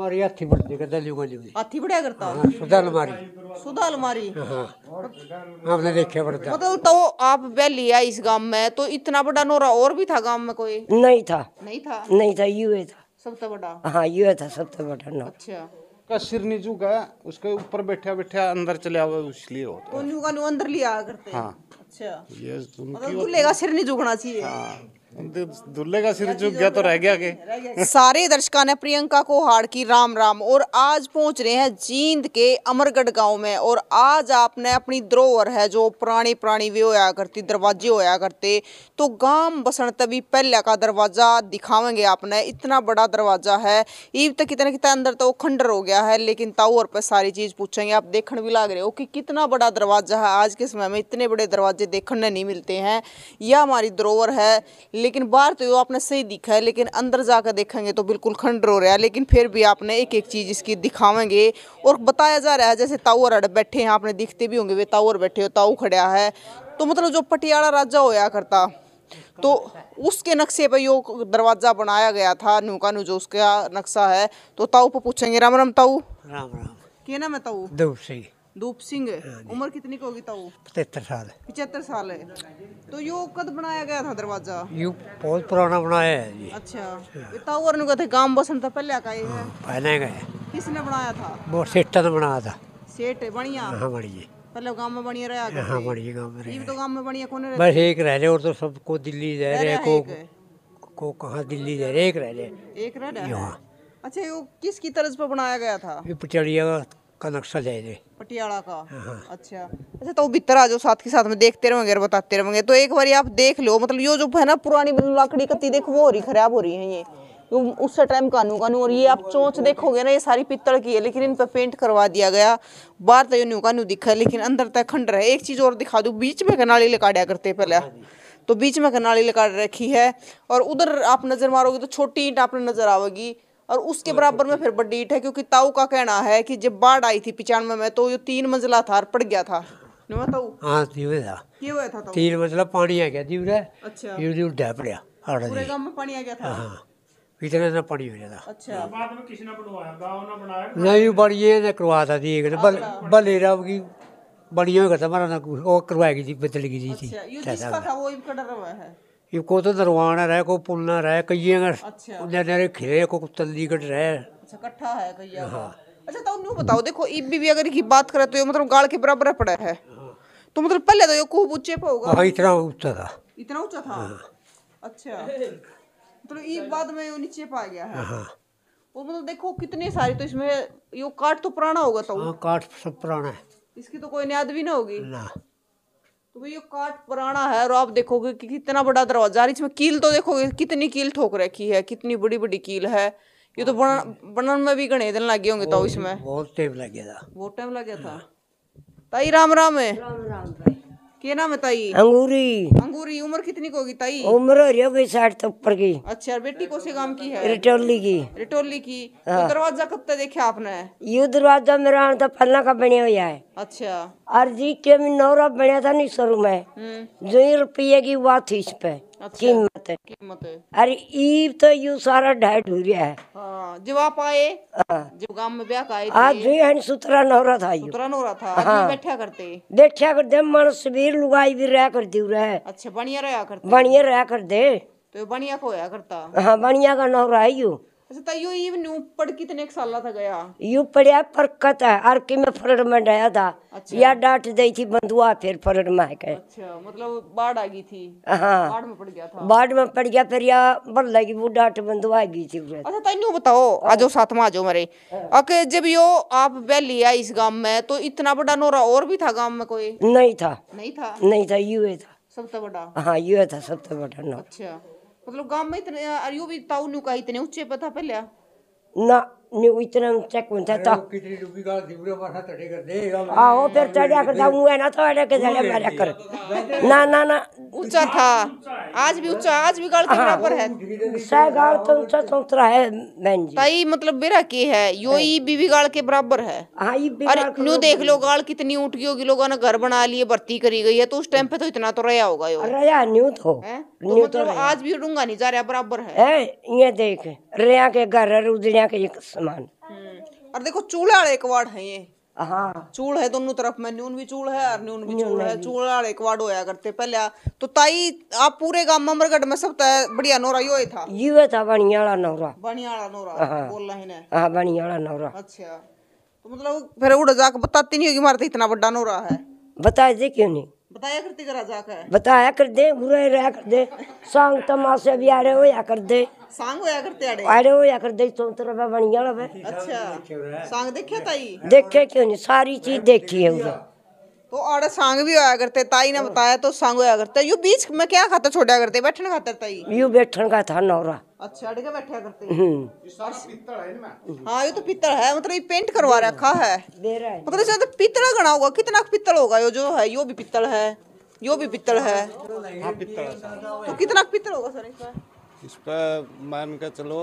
हमारी हाथी बढ़ने का दली वाली हाथी बढ़िया करता। हाँ, सुधा अलमारी। सुधा अलमारी। हाँ हमने देखा पड़ता। मतलब तो आप वैली आई इस गांव में तो इतना बड़ा नोरा और भी था गांव में कोई? नहीं था। नहीं था। नहीं था, यूए था सबसे बड़ा। हाँ यूए था सबसे बड़ा नौ। अच्छा का सिर नीचू का उसके ऊपर बैठा बैठा अंदर चले आवे इसलिए होता तो न्यू का न्यू अंदर लिया करते हैं। हाँ। अच्छा ये मतलब दूल्हे का सिर नहीं झुकना चाहिए। हाँ दूल्हे का सिर झुक गया तो रह गया के। सारे दर्शकों ने प्रियंका को हाड़ की राम राम और आज पहुंच रहे हैं जींद के अमरगढ़ गांव में। और आज आपने अपनी धरोहर है जो पुरानी वे होया करती दरवाजे होया करते तो गांव बसन तभी पहले का दरवाजा दिखावेंगे आपने। इतना बड़ा दरवाजा है ईब तक कितना कितना अंदर तो खंडर हो गया है लेकिन टावर पे सारी चीज पूछेंगे। आप देखने भी लग रहे हो कि कितना बड़ा दरवाजा है। आज के समय में इतने बड़े दरवाजे देखने नहीं मिलते हैं। यह हमारी धरोहर है लेकिन बाहर तो आपने सही दिखा है लेकिन अंदर जाकर देखेंगे तो बिल्कुल खंडर हो रहा है। लेकिन फिर भी आपने एक एक चीज इसकी दिखावेंगे और बताया जा रहा है जैसे ताऊर अड़ बैठे हैं। आपने दिखते भी होंगे वे ताऊर बैठे हो ताऊ खड़ा है तो मतलब जो पटियाला राजा होया करता तो उसके नक्शे पर यो दरवाजा बनाया गया था। न्यू जो उसका नक्शा है तो ताऊ पे पूछेंगे। राम राम ताऊ। राम राम। क्या नाम है ताऊ? दूर से धूप सिंह। उम्र कितनी की होगी ताऊ? 75 साल। 75 साल है। तो यो कद बनाया गया था दरवाजा? यू बहुत पुराना बनाया है जी। अच्छा ताऊ और कहते गांव बसन था पहले का ये है। पहले गए किसने बनाया था? वो सेठ ने बनाया था। सेठ बढ़िया। हाँ बढ़िया। पहले गांव में बढ़िया रहा। हाँ बढ़िया गाँव में ये भी तो गांव में बढ़िया कौन बस एक रह रहे और तो सबको दिल्ली जा रहे को कहाँ दिल्ली जा रहे एक रह रहे एक रह रहा है। यहाँ अच्छा वो किसकी तर्ज पर बनाया गया था? ये पटियाला का नक्शा दे दे पटियाला का। अच्छा तो भीतर आ जाओ साथ के साथ में देखते रहेंगे और बताते रहेंगे। तो एक बार आप देख लो मतलब यो जो है ना पुरानी लकड़ी कत्ती देखो वो हो रही खराब हो रही है ये उस टाइम कानू और ये आप चोंच देखोगे ना ये सारी पित्तल की है लेकिन इन पर पेंट करवा दिया गया। बाहर तो न्यू कानू दिखा है लेकिन अंदर तक खंडर है। एक चीज और दिखा दूं बीच में कनाली लकाड़ा करते पहले तो बीच में कनाली लकाड़ रखी है और उधर आप नजर मारोगे तो छोटी ईंट आपने नजर आवेगी और उसके बराबर में फिर बड़ी ईंट है क्योंकि ताऊ का कहना है कि जब बाढ़ आई थी 95 में तो ये 3 मंजिला था पड़ गया था। हाँ दीवे था क्या हुआ था ताऊ? 3 मंजिला पानी आ गया दीवरे। अच्छा ये उड़ा पड़ा पूरे गांव में पानी आ गया था। हाँ इतना ना पानी हो जाता। अच्छा बाद में किसी ने बनवाया गांव ने बनाया नहीं बढ़िया ने करवा था दी बलेरा की बढ़िया करता हमारा ना वो करवाएगी थी बदल गई थी। अच्छा ये जिसका था वो इनका डर हुआ है। ये को तो दरवाना रहे को पुलना रहे कई अच्छा नरे खिले को तल्ली कट रहे। अच्छा इकट्ठा है कहिया का। अच्छा तो न्यू बताओ देखो ईब भी अगर की बात करें तो ये मतलब गाड़ के बराबर पड़ा है तो मतलब पहले तो ये खूब ऊंचे पे होगा। हाँ इतना ऊंचा था। इतना ऊंचा था। अच्छा तो ये बाद में वो नीचे पा गया है। वो मतलब देखो कितनी सारी तो इसमें यो काठ तो पुराना होगा तो। हाँ काठ सब पुराना है इसकी तो कोई न्याद भी ना होगी ना। तो भाई ये काठ पुराना है और आप देखोगे कि कितना बड़ा दरवाजा इसमें कील तो देखोगे कितनी कील ठोक रखी है कितनी बड़ी बड़ी कील है। ये तो बनन में भी घने दिन लगे होंगे तो इसमें बहुत टाइम लग गया था। बहुत टाइम लग गया था। ताई राम राम है। क्या नाम है ताई? अंगूरी। अंगूरी। उम्र कितनी की होगी ताई? उम्र हो रही होगी 60 तो ऊपर की। अच्छा अर्बेटी को से काम की है? रिटोली की। रिटोली की। तो दरवाजा कब तक देखा आपने? यू दरवाजा मेरा तो पन्ना का बनिया हुआ है। अच्छा अर्जी के में नौरा बनया था नहीं शुरू में जो ही रुपये की बात थी इस पे कीमत है। कीमत है। अरे ईब तो यू सारा ढाई ढूरिया है। हाँ जब आप आए जब गांव में ब्याह का आए आज जो है सुतरा नौरा था यू तुरंत हो रहा था। हाँ। बैठा करते देखा कर दे मन सबीर लुगाई भी रह कर दी रहे। अच्छा बढ़िया रहा करते बढ़िया रह कर दे तो बढ़िया को होया करता। हाँ बढ़िया का नौरा है यू। अच्छा ताइयो ये न्यू पढ़ कितने साल था गया? यू पढ़िया परकत है और कि मैं फरड में डाया था। अच्छा। या डांट दी थी बंधुआ फिर फरड में है के। अच्छा मतलब बाढ़ आ गई थी। हाँ बाढ़ में पड़ गया था। बाढ़ में पड़ गया फिर या बल लगी वो डांट बंधुआ गई थी। अच्छा ताइयो बताओ आजो साथ में आजो मेरे अके जब यो आप वैली आई इस गांव में तो इतना बड़ा नोरा और भी था गांव में कोई? नहीं था। नहीं था। नहीं था यूए था सबसे बड़ा। हाँ यूए था सबसे बड़ा नौ। अच्छा मतलब गांव में इतने अरियो भी ताऊ न्यू का इतने ऊंचे पे था पहले ना न्यू इतना चेक होता था। कितनी डूबी गाल दिवरे माथा तड़े कर दे आओ फिर चढ़िया कर जाऊँ है ना तो अड़े के चढ़े मारा कर ना ना ना ऊंचा था। आज भी ऊंचा आज भी गाड़ के बराबर है। सह गाड़ तो ऊंचा चौतरा है बहन जी। ताई मतलब मेरा के है यो ही बीबी गाड़ के बराबर है। हाँ ये अरे न्यू देख लो गाड़ कितनी ऊंट की होगी लोगों ने घर बना लिए भर्ती करी गई है तो उस टाइम पे तो इतना तो रहा होगा यो। रया न्यू तो तो मतलब आज भी डूंगा नहीं जा रहा, बराबर है। ये देख रिया के घर उजड़िया के एक समान। और देखो चूल्हे वाले कवाड़ है ये। हाँ चूल है दोनों तरफ में, न्यून भी चूल है और न्यून भी चूल है। चूल वाले कवाड़ होया करते पहले। तो ताई आप पूरे गांव अमरगढ़ में सब बढ़िया नौरा यो था? ये था बनिया वाला नौरा। बढ़िया वाला नौरा बोल रहे हैं। हाँ बनिया वाला नौरा। अच्छा, तो मतलब फिर उड़ जाकर बताती नहीं होगी मारते इतना बड़ा नौरा है? बता दे क्यों नहीं, बताया करती करा जाकर, बताया कर दे, बुरे रहा कर दे, सांग तमाशे भी आड़े होया कर दे, सांग होया करते आड़े होया कर दे, तो तरफ बनिया वाला। अच्छा, सांग देखिया ताई? देखे क्यों नहीं, सारी चीज देखी है उधर। तो आड़े सांग भी होया करते, ताई ने बताया तो सांग होया करते। यू बीच में क्या खाता छोड़ा करते, बैठने खाता ताई? यू बैठन का था नौरा। अच्छा, अड़े के बैठा करते। हाँ ये तो पीतल है, मतलब ये पेंट करवा रखा है। मतलब इसमें तो पीतल गना होगा। कितना पीतल होगा यो जो है? यो भी पीतल है, यो भी पीतल है। तो कितना पीतल होगा सर इसमें? इस पर मान के चलो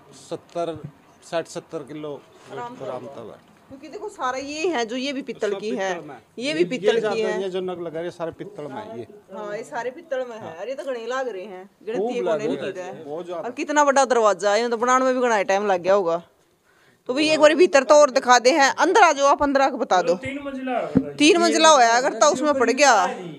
60-70 किलो आराम तक। क्योंकि देखो सारा ये है जो, ये भी पीतल की है, ये भी पीतल की है। ये जो नग लगा रहे सारे पित्तल में ये। हाँ ये सारे पित्तल में है। अरे तो गणे लाग रहे हैं, गणती खूब को नहीं लग की रहे है। हैं, बहुत ज्यादा। और कितना बड़ा दरवाजा है, तो बनाने में भी गणा टाइम लग गया होगा। तो भाई एक बार भीतर तो और दिखा दे हैं। अंदर आ जाओ आप, अंदर आके बता दो। 3 मंजिला होया अगर तो उसमें पड़ गया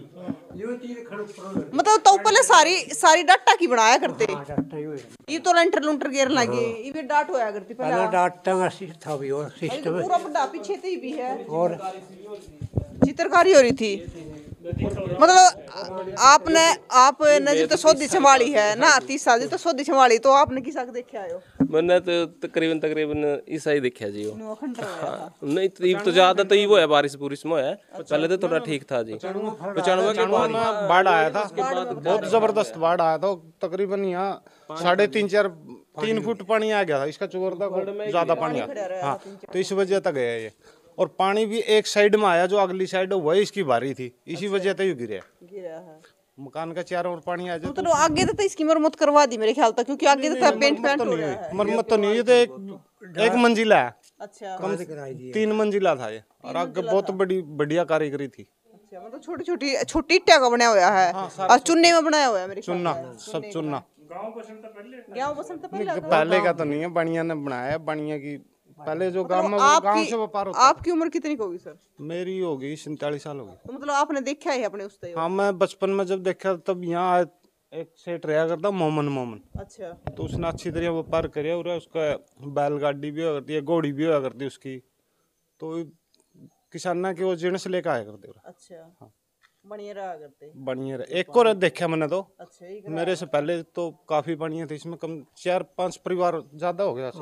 मतलब। तो पहले सारी डाटा की बनाया करते। ये तो लेंटर लुंटर गिर लगे, ये भी डाट होया करती पहले। डाटा में था भी और सिस्टम पूरा बड़ा पीछे से भी है और चित्रकारी हो रही थी। मतलब आपने जो तो सौदी संभाली है ना, 30 साल जो तो सौदी संभाली, तो आपने किसा देखा आयो? मैंने तो तकरीबन ईसा ही देखा जी। हाँ, नहीं तकरीब तो ज्यादा तो वो है, बारिश बुरिश में है। पहले तो थोड़ा ठीक था जी। 95 के बाद बाढ़ आया था, बहुत जबरदस्त बाढ़ आया था। तकरीबन यहाँ 3.5-4 फुट पानी आ गया था। इसका चुगरदा को ज्यादा पानी आया। हाँ, तो इस वजह तक गया ये। और पानी भी एक साइड में आया, जो अगली साइड वही इसकी भारी थी, इसी वजह से गिरा है। मकान का चारों ओर पानी आ जाए। तो आगे तो इसकी मरम्मत करवा दी मेरे ख्याल तक, क्योंकि आगे तो पेंट हो रहा है। मरम्मत तो नहीं, ये तो एक मंजिला है। अच्छा, 3 मंजिला था ये। और आगे बहुत बढ़िया कारीगरी थी। अच्छा, मतलब छोटी ईटा का बनाया हुआ है। और चुन्ने में बनाया हुआ है मेरे ख्याल चुन्ना, सब चुन्ना। गांव बसंत पहले पहले का तो नहीं है, बनिया ने बनाया है। बनिया की पहले जो गांव में, वो गांव से व्यापार होता। आपकी उम्र कितनी होगी सर? मेरी होगी 47 साल होगी। तो मतलब आपने देखा है अपने उस हाँ, मैं बचपन में जब देखा तब यहाँ एक सेठ रहा करता मोमन। अच्छा, तो उसने अच्छी तरह व्यापार करे और उसका बैलगाड़ी भी हुआ करती है, घोड़ी भी हुआ करती है उसकी। तो किसाना के वो जिणस लेकर आया करते। अच्छा, बढ़िया रहा करते। बढ़िया रहा। एक और देखा मैंने तो। अच्छा, मेरे से पहले तो काफी बढ़िया थे। इसमें कम 4-5 परिवार ज्यादा हो गया।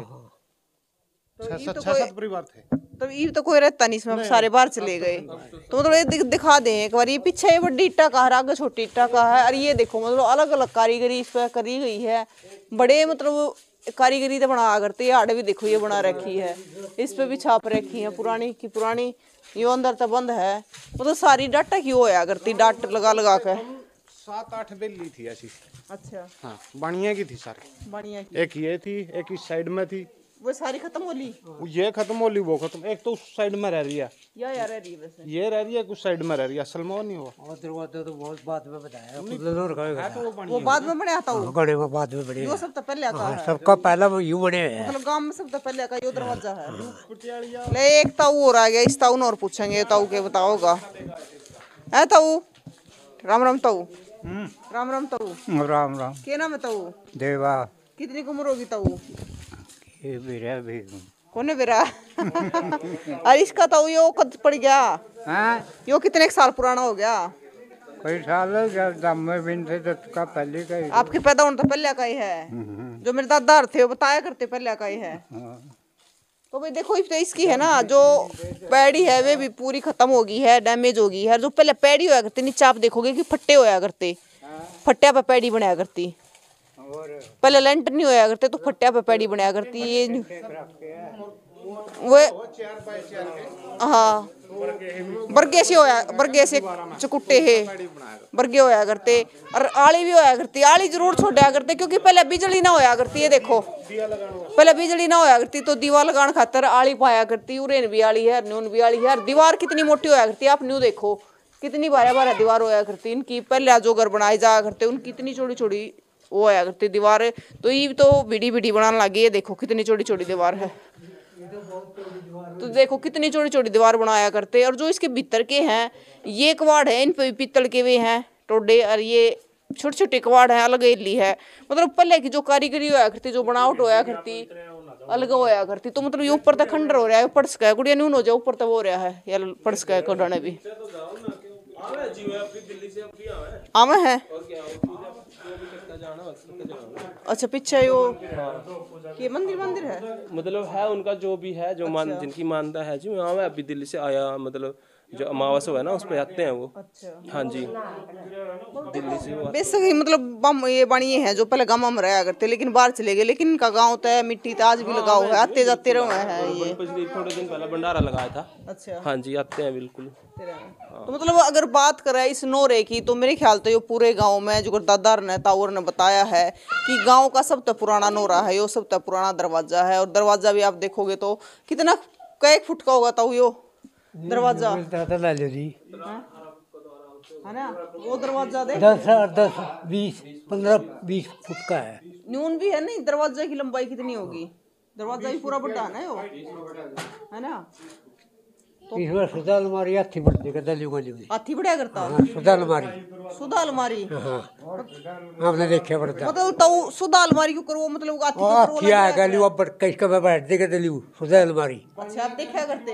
6-7 परिवार थे। तो ये तो कोई रहता नहीं इसमें, सारे बाहर चले गए। तो मतलब ये दिखा दें एक बार, ये पीछे ये बड़ी ईटा का है, आगे छोटी ईटा का है। और ये देखो मतलब अलग अलग कारीगरी इस पर करी गई है। बड़े मतलब कारीगरी तो बना करते हैं। आड़ भी देखो ये बना रखी है, इस पे भी छाप रखी है पुरानी की पुरानी। ये अंदर तो बंद है। मतलब सारी डाटा की होया करती, डाट लगा के 7-8 बेली थी ऐसी। अच्छा, हाँ, बढ़िया की थी सारी। बढ़िया। एक ये थी, एक इस साइड में थी। वो सारी खत्म हो ली? ये खत्म हो ली, वो खत्म। एक तो उस साइड में रह रही है, यार रह रही है वैसे। ये रह रही है, कुछ साइड में रह रही है। असल में वो नहीं हुआ। और दरवाजा तो बहुत बाद में बताया, वो बाद में बने आता हूँ, गड़े में बाद में बड़े वो सब तो पहले आता है। सबका पहला वो यूं बने हैं। मतलब गांव में सब तो पहले का यो दरवाजा है। ले एक ताऊ और आ गया, इस ताऊ ने और पूछेंगे ताऊ के बताओगा। है ताऊ? राम राम ताऊ। राम राम ताऊ। राम राम। क्या नाम है ताऊ? देवा। कितनी उम्र होगी ताऊ? ये बेरा भी कौन है बेरा? अरे इसका ताऊ यो कद पड़ गया? हाँ, यो कितने साल पुराना हो गया? कोई साल जब दम में बिन थे तो का पहले का ही। आपके पैदा होने तो पहले का ही है। जो मेरे दादा थे वो बताया करते पहले का ही है। तो भाई देखो इसकी है ना, जो पैड़ी है वे भी पूरी खत्म हो गई है, डैमेज हो गई है। जो पहले पैड़ी होया करती, नीचे आप देखोगे कि फट्टे होया करते, फट्टिया पे पैड़ी बनाया करती। पहले लेंटर नहीं होया करते तो फट्टिया पे पैड़ी बनाया करती। ये वो हाँ बर्गे से होया, बर्गे से चकुट्टे है बर्गे होया करते। और आली भी होया करती, आली जरूर छोड़ा करते, क्योंकि पहले बिजली ना होया करती है। देखो पहले बिजली ना होया करती तो दीवार लगाने खातर आली पाया करती। उरेन भी आली है, न्यून भी आली है। दीवार कितनी मोटी होया करती है, आप न्यू देखो कितनी बारह बारह दीवार होया करती इनकी। पहले जो घर बनाए जाया करते उनकी इतनी छोटी छोटी वो होया करती दीवार, तो ये तो बीड़ी बीड़ी बनाने लगी। ये देखो कितनी छोटी छोटी दीवार है, तो देखो कितनी छोटी छोटी दीवार बनाया करते। और जो इसके भीतर के हैं ये कवाड़ है, इन पे पीतल के वे हैं टोडे, और ये छोटे छोटे कवाड़ है, अलग एली है। मतलब पहले की जो कारीगरी होया करती, जो बनावट होया करती अलग होया करती। तो मतलब ये ऊपर तक खंडर हो रहा है, पड़स का गुड़िया न्यून हो जाए ऊपर तक हो रहा है या पड़स का कोडाने भी आवे है। अच्छा पीछे यो ये मंदिर है, मतलब है उनका जो भी है, जो मान जिनकी मानता है जी। मैं अभी दिल्ली से आया, मतलब जो अमावस हुआ है ना उस पे आते हैं वो। अच्छा हाँ जी, दिल्ली से वो बेसिकली मतलब बम ये बनिए हैं जो पहले गाँव में रहा करते, लेकिन बाहर चले गए। लेकिन इनका गाँव तो है, मिट्टी तो आज भी लगा हुआ है, आते जाते रहे हैं ये। पिछले थोड़े दिन पहले भंडारा लगाया था। अच्छा हाँ जी, आते हैं बिल्कुल। तो मतलब अगर बात करें इस नोरे की, तो मेरे ख्याल तो ये पूरे गांव में जो दादा ने ताऊर ने बताया है कि गांव का सबसे पुराना नोरा है, यो सबसे पुराना दरवाजा है। और दरवाजा भी आप देखोगे तो कितना कई फुट का होगा ताऊ यो दरवाजा, ले लो जी, है ना। वो दरवाजा देख 10 20 15 20 फुट का है। न्यून भी है नहीं, दरवाजा की लंबाई कितनी होगी, दरवाजा भी पूरा बड़ा है ना यो, है ना। इसमें सुधा अलमारी हाथी बढ़ती कर हाथी बढ़िया करता सुधा अलमारी। सुधा अलमारी, हाँ आपने देखा पड़ता मतलब तो सुधा अलमारी क्यों करो, मतलब हाथी के ऊपर वो क्या लगा है गली ऊपर किसका मैं बैठ देगा दलियो सुधा अलमारी। अच्छा आप देखा करते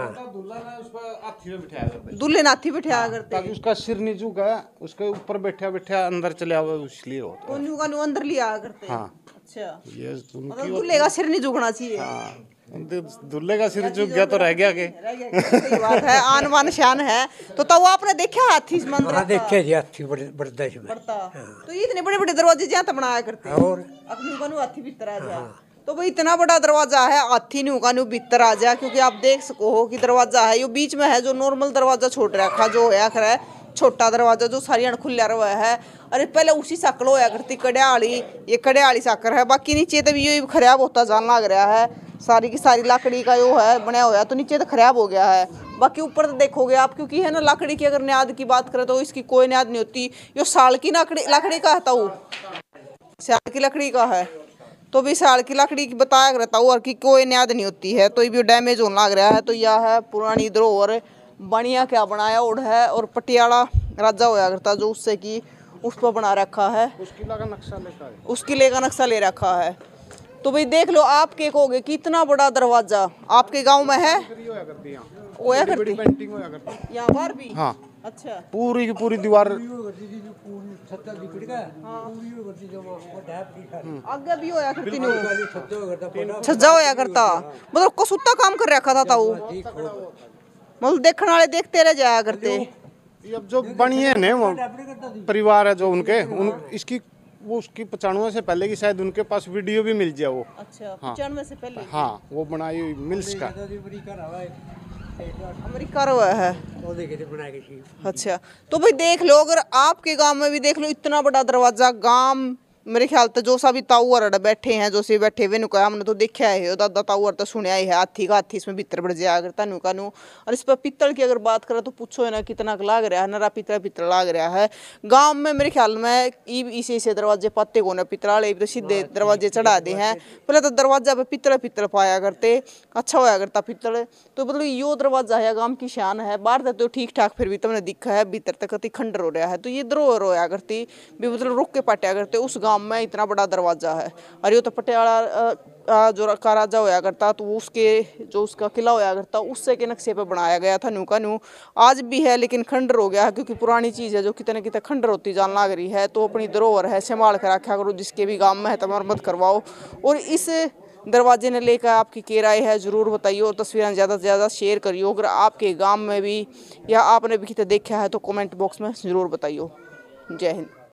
ताकि दूल्हे नाथी बिठाया करते, उसका सिर नहीं झुका, उसके ऊपर बैठा बैठा अंदर चले आवे इसलिए होता तो न्यू का न्यू अंदर लिया करते। हाँ। अच्छा ये मतलब दूल्हे का सिर नहीं झुकना चाहिए। दूल्हे का सिर झुक गया तो रह गया के। सही बात है, आन बान शान है। तो वो आपने देखा हाथी इस मंदिर हाँ देखे जी हाथी बढ़ता इसमें। बढ़ता, तो ये इतने बड़े बड़े दरवाजे जहाँ तक बनाया करते हैं। और अपनी का न्यू हाथी भीतर आ जाए, तो भाई इतना बड़ा दरवाजा है, हाथी न्यू का न्यू भीतर आ जाए। क्योंकि आप देख सको हो कि दरवाजा है यो बीच में है, जो नॉर्मल दरवाजा छोड़ रखा जो है खरा है छोटा दरवाजा जो सारी खुला रहा है। अरे पहले उसी साकल होया करती कड़ियाली, ये कड़ियाली साकर है। बाकी नीचे तो भी यो खराब होता जान लग रहा है, सारी की सारी लकड़ी का यो है बनाया हुआ, तो नीचे तो खराब हो गया है। बाकी ऊपर तो देखोगे आप, क्योंकि है ना लकड़ी की अगर न्याद की बात करें तो इसकी कोई न्याद नहीं होती। यो साल की लकड़ी का है, ताऊ साल की लकड़ी का है, तो भी साल की लकड़ी की बताया करता हूँ, और की कोई न्याद नहीं होती है। तो ये भी डैमेज होने लग रहा है। तो यह है पुरानी धरोहर, बढ़िया क्या बनाया उड़ है। और पटियाला राजा होया करता जो उससे की उस पर बना रखा है, उसकी किले का नक्शा ले रखा है। तो भाई देख लो, आप क्या कहोगे कि इतना बड़ा दरवाजा आपके गांव में है? होया करती यहाँ बार भी। हाँ अच्छा पूरी की पूरी दीवार आगे भी होया करती न्यू छज्जा होया करता, मतलब कसुत्ता काम कर रखा था ताऊ, मतलब देखने वाले देखते रह जाया करते। अब जो बनिए ने वो परिवार है जो उनके इसकी वो उसकी 95 से पहले की शायद उनके पास वीडियो भी मिल जाए वो। अच्छा 95 से पहले। हाँ वो बनाई हुई मिल्स का अमेरिका रहा है। अच्छा तो भाई देख लो, अगर आपके गांव में भी देख लो इतना बड़ा दरवाजा, गांव मेरे ख्याल तो जो सा भी ताऊर बैठे हैं, जो से बैठे हुए नुका हमने तो देखा है, दादा ताऊर तो सुनया ही है, हाथी का हाथी इसमें भीतर बढ़ जाया करता नुका नू। और इस पर पित्तल की अगर बात करें तो पूछो है ना कितना लाग रहा है, नरा पित्तल लाग रहा है। गाँव में मेरे ख्याल में इसे दरवाजे पाते को ना पित्तल वाले तो सीधे दरवाजे चढ़ा दे हैं। पहले तो दरवाजा पे पित्तल पाया करते, अच्छा होया करता पित्तल। तो मतलब यो दरवाजा है गाँव की शान है, बाहर तो ठीक ठाक फिर भी तुमने दिखा है, भीतर तक कति खंडर हो रहा है। तो ये धरोहर होया करती भी, मतलब रुक के पाटिया करते उस गाँव में इतना बड़ा दरवाजा है। और ये तो पटियाला जो का राजा होया करता, तो उसके जो उसका किला होया करता उससे के नक्शे पे बनाया गया था न्यू का न्यू। आज भी है लेकिन खंडर हो गया है, क्योंकि पुरानी चीज़ है जो कितने कितने खंडर होती जान लग रही है। तो अपनी धरोहर है संभाल कर रखा करो, जिसके भी गाँव में है तो मरम्मत करवाओ। और इस दरवाजे ने लेकर आपकी क्या राय है ज़रूर बताइए, और तस्वीरें ज़्यादा से ज़्यादा शेयर करिए। अगर आपके गाँव में भी या आपने भी कितने देखा है तो कमेंट बॉक्स में ज़रूर बताइए। जय हिंद।